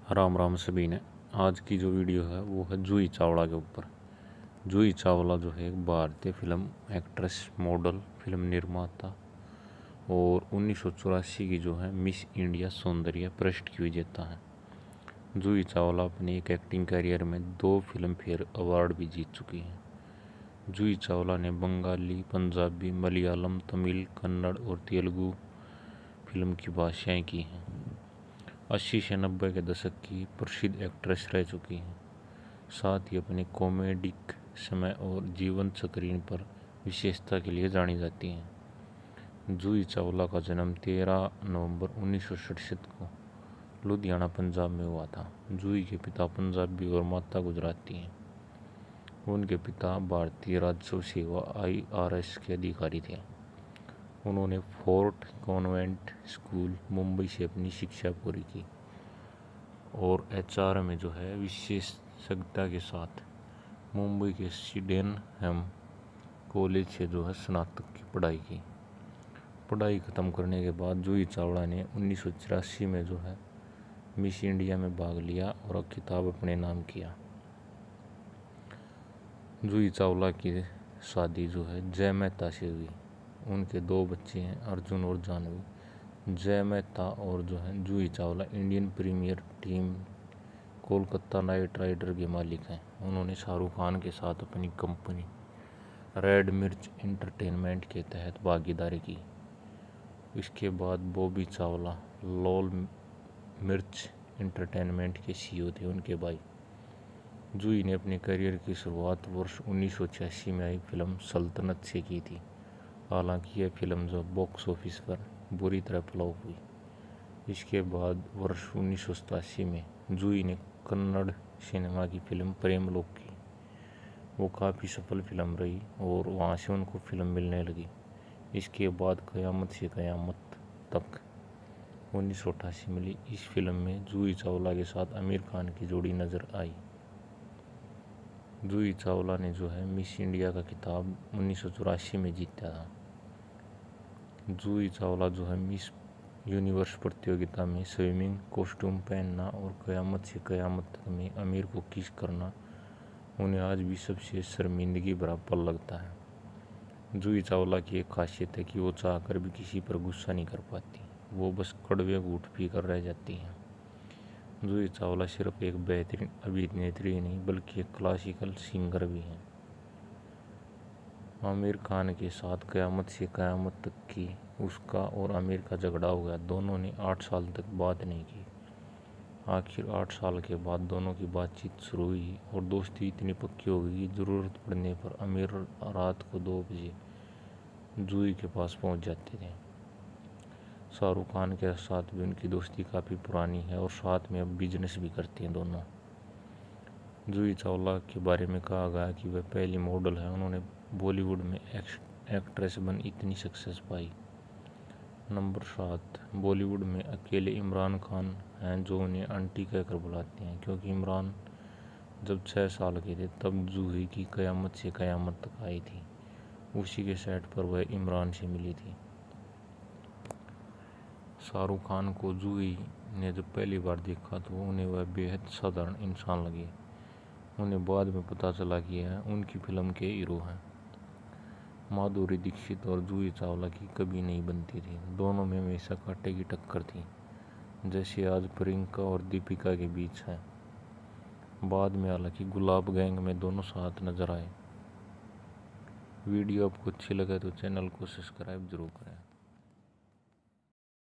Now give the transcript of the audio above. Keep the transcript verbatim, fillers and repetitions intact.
राम राम सभी ने। आज की जो वीडियो है वो है जूही चावला के ऊपर। जूही चावला जो है एक भारतीय फिल्म एक्ट्रेस, मॉडल, फिल्म निर्माता और उन्नीस सौ चौरासी की जो है मिस इंडिया सौंदर्य पृष्ठ की विजेता है। जूही चावला अपने एक एक्टिंग करियर में दो फिल्म फेयर अवार्ड भी जीत चुकी हैं। जूही चावला ने बंगाली, पंजाबी, मलयालम, तमिल, कन्नड़ और तेलुगु फिल्म की भाषाएं की हैं। अस्सी से नब्बे के दशक की प्रसिद्ध एक्ट्रेस रह चुकी हैं। साथ ही अपने कॉमेडिक समय और जीवन स्क्रीन पर विशेषता के लिए जानी जाती हैं। जूही चावला का जन्म तेरह नवंबर उन्नीस सौ सड़सठ को लुधियाना, पंजाब में हुआ था। जूही के पिता पंजाबी और माता गुजराती हैं। उनके पिता भारतीय राजस्व सेवा आई आर एस के अधिकारी थे। उन्होंने फोर्ट कॉन्वेंट स्कूल, मुंबई से अपनी शिक्षा पूरी की और एच आर में जो है विशेषज्ञता के साथ मुंबई के सिडेनहम कॉलेज से जो है स्नातक की पढ़ाई की। पढ़ाई ख़त्म करने के बाद जूही चावला ने उन्नीस सौ चौरासी में जो है मिस इंडिया में भाग लिया और खिताब अपने नाम किया। जूही चावला की शादी जो है जय मेहता से हुई। उनके दो बच्चे हैं, अर्जुन और जानवी। जय मेहता और जो है Juhi Chawla Indian Premier team Kolkata Knight Rider के मालिक हैं। उन्होंने शाहरुख खान के साथ अपनी कंपनी रेड मिर्च एंटरटेनमेंट के तहत भागीदारी की। इसके बाद बॉबी चावला लाल मिर्च एंटरटेनमेंट के सी ई ओ थे, उनके भाई। जूही ने अपने करियर की शुरुआत वर्ष उन्नीस सौ छियासी में आई फिल्म सल्तनत से की थी। हालांकि यह फिल्म जो बॉक्स ऑफिस पर बुरी तरह फ्लॉप हुई। इसके बाद वर्ष उन्नीस सौ सतासी में जूही ने कन्नड़ सिनेमा की फिल्म प्रेम लोक की। वो काफ़ी सफल फिल्म रही और वहाँ से उनको फिल्म मिलने लगी। इसके बाद कयामत से कयामत तक उन्नीस सौ अट्ठासी मिली। इस फिल्म में जूही चावला के साथ आमिर खान की जोड़ी नजर आई। जूही चावला ने जो है मिस इंडिया का खिताब उन्नीस सौ चौरासी में जीता था। जूही चावला जो है मिस यूनिवर्स प्रतियोगिता में स्विमिंग कॉस्ट्यूम पहनना और कयामत से कयामत तक में आमिर को किस करना उन्हें आज भी सबसे शर्मिंदगी भरा पल लगता है। जूही चावला की एक खासियत है कि वो चाहकर भी किसी पर गुस्सा नहीं कर पाती। वो बस कड़वे घूंट पी कर रह जाती हैं। जूही चावला सिर्फ एक बेहतरीन अभिनेत्री ही नहीं बल्कि एक क्लासिकल सिंगर भी हैं। आमिर खान के साथ कयामत से कयामत तक की उसका और आमिर का झगड़ा हो गया। दोनों ने आठ साल तक बात नहीं की। आखिर आठ साल के बाद दोनों की बातचीत शुरू हुई और दोस्ती इतनी पक्की हो गई कि ज़रूरत पड़ने पर आमिर रात को दो बजे जूही के पास पहुंच जाते थे। शाहरुख खान के साथ भी उनकी दोस्ती काफ़ी पुरानी है और साथ में अब बिजनेस भी करते हैं दोनों। जूही चावला के बारे में कहा गया कि वह पहली मॉडल है। उन्होंने बॉलीवुड में एक्ट्रेस बन इतनी सक्सेस पाई। नंबर सात, बॉलीवुड में अकेले इमरान खान हैं जो उन्हें आंटी कहकर बुलाते हैं, क्योंकि इमरान जब छः साल के थे तब जूही की कयामत से कयामत तक आई थी। उसी के सेट पर वह इमरान से मिली थी। शाहरुख खान को जूही ने जब पहली बार देखा तो उन्हें वह बेहद साधारण इंसान लगे। उन्हें बाद में पता चला कि यह उनकी फिल्म के हीरो हैं। माधुरी दीक्षित और जूही चावला की कभी नहीं बनती थी। दोनों में हमेशा कांटे की टक्कर थी, जैसे आज प्रियंका और दीपिका के बीच है। बाद में हालांकि गुलाब गैंग में दोनों साथ नजर आए। वीडियो आपको अच्छी लगे तो चैनल को सब्सक्राइब जरूर करें।